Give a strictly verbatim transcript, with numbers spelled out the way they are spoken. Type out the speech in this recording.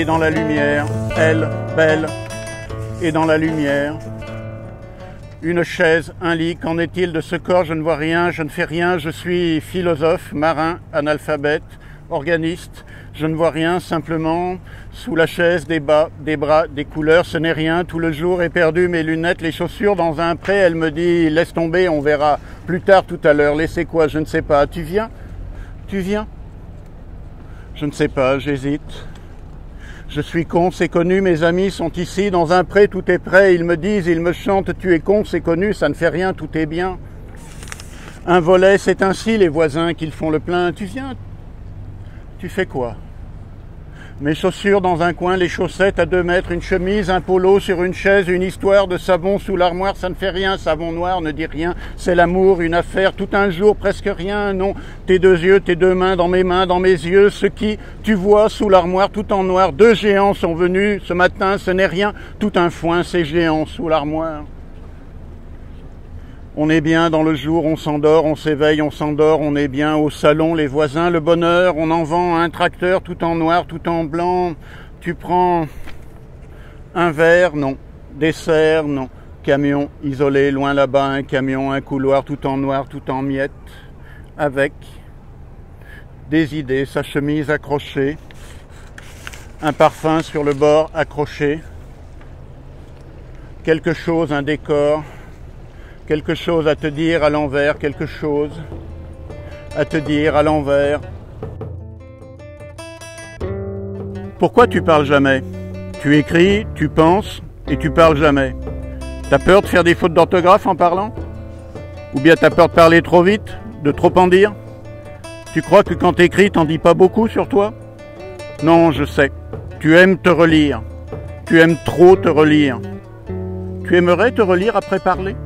dans la lumière, elle, belle, et dans la lumière. Une chaise, un lit, qu'en est-il de ce corps? Je ne vois rien, je ne fais rien, je suis philosophe, marin, analphabète, organiste. Je ne vois rien, simplement, sous la chaise, des bas, des bras, des couleurs, ce n'est rien. Tout le jour est perdu, mes lunettes, les chaussures dans un pré. Elle me dit, laisse tomber, on verra plus tard tout à l'heure. Laissez quoi? Je ne sais pas. Tu viens? Tu viens? Je ne sais pas, j'hésite. Je suis con, c'est connu, mes amis sont ici, dans un pré, tout est prêt. Ils me disent, ils me chantent, tu es con, c'est connu, ça ne fait rien, tout est bien. Un volet, c'est ainsi, les voisins qu'ils font le plein. Tu viens? Tu fais quoi? Mes chaussures dans un coin, les chaussettes à deux mètres, une chemise, un polo sur une chaise, une histoire de savon sous l'armoire, ça ne fait rien, savon noir ne dit rien, c'est l'amour, une affaire, tout un jour, presque rien, non, tes deux yeux, tes deux mains dans mes mains, dans mes yeux, ce qui, tu vois, sous l'armoire, tout en noir, deux géants sont venus, ce matin, ce n'est rien, tout un foin, ces géants sous l'armoire. On est bien dans le jour, on s'endort, on s'éveille, on s'endort, on est bien au salon, les voisins, le bonheur, on en vend un tracteur tout en noir, tout en blanc. Tu prends un verre, non. Dessert, non. Camion isolé, loin là-bas, un camion, un couloir tout en noir, tout en miettes, avec des idées, sa chemise accrochée, un parfum sur le bord accroché, quelque chose, un décor, quelque chose à te dire à l'envers, quelque chose à te dire à l'envers. Pourquoi tu parles jamais? Tu écris, tu penses et tu parles jamais. T'as peur de faire des fautes d'orthographe en parlant? Ou bien t'as peur de parler trop vite, de trop en dire? Tu crois que quand t'écris, t'en dis pas beaucoup sur toi? Non, je sais. Tu aimes te relire. Tu aimes trop te relire. Tu aimerais te relire après parler?